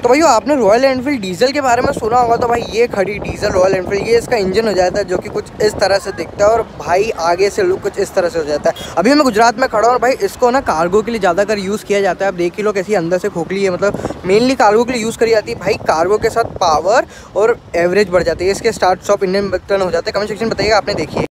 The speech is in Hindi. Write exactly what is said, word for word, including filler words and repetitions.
तो भाई आपने रॉयल एनफील्ड डीजल के बारे में सुना होगा, तो भाई ये खड़ी डीजल रॉयल एनफील्ड, ये इसका इंजन हो जाता है जो कि कुछ इस तरह से दिखता है और भाई आगे से लुक कुछ इस तरह से हो जाता है। अभी मैं गुजरात में खड़ा हूँ और भाई इसको ना कार्गो के लिए ज़्यादातर यूज़ किया जाता है। आप देख ही लो कैसी अंदर से खोखली है, मतलब मेनली कार्गो के लिए यूज़ करी जाती है। भाई कार्गो के साथ पावर और एवरेज बढ़ जाती है, इसके स्टार्ट स्टॉप इंजन बटन हो जाते हैं। कमेंट सेक्शन में बताइएगा आपने देखी है।